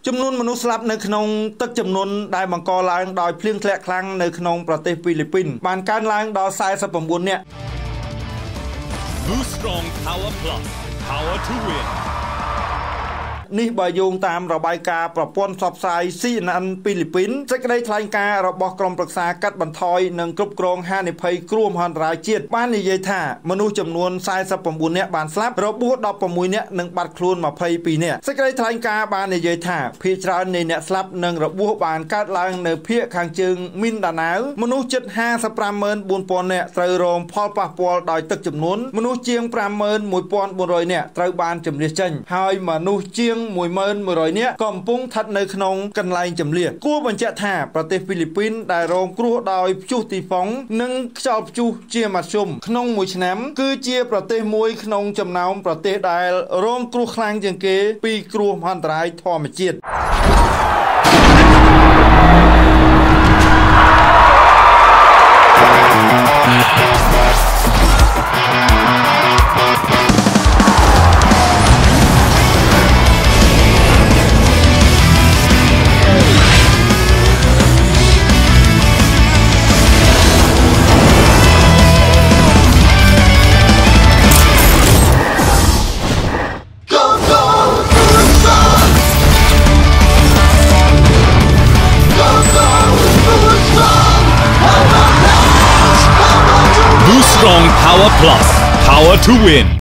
ចំនួនមនុស្សស្លាប់នៅក្នុងទឹកចំនួនដែលបង្កឡើងដោយភ្លៀងធ្លាក់ខ្លាំងនៅក្នុងប្រទេសហ្វីលីពីនបានកើនឡើងដល់49នាក់ Boost Strong Power Plus Power to Win នេះបើយោងតាមរបាយការណ៍ប្រព័ន្ធផ្សព្វផ្សាយ CNN ហ្វីលីពីនសេចក្តីថ្លែងការណ៍របស់ក្រុមប្រឹក្សាកាត់បន្ថយនិងគ្រប់គ្រងហានិភ័យគ្រោះមហន្តរាយជាតិបាននិយាយថាមនុស្សចំនួន49នាក់បានស្លាប់របួស16នាក់និងបាត់ខ្លួន22នាក់សេចក្តីថ្លែងការណ៍បាននិយាយថាភាគច្រើននៃអ្នកស្លាប់និងរបួសបានកើតឡើងនៅភាគខាងជើងមីនដាណាវមនុស្សជិត 554,000 នាក់ត្រូវរងផលប៉ះពាល់ដោយទឹកជំនន់មនុស្សជាង 51,400 នាក់ត្រូវបានជម្លៀសចេញហើយមនុស្សជាង 1,100 នាក់កំពុងស្ថិតនៅក្នុងកន្លែងជម្លៀសគួរបញ្ជាក់ថាប្រទេសហ្វីលីពីនដែលរងគ្រោះដោយព្យុះទីហ្វុងនិងខ្យល់ព្យុះជាមធ្យមក្នុងមួយឆ្នាំគឺជាប្រទេសមួយក្នុងចំណោមប្រទេសដែលរងគ្រោះខ្លាំងជាងគេពីគ្រោះមហន្តរាយធម្មជាតិ Boost Strong Power Plus Power to Win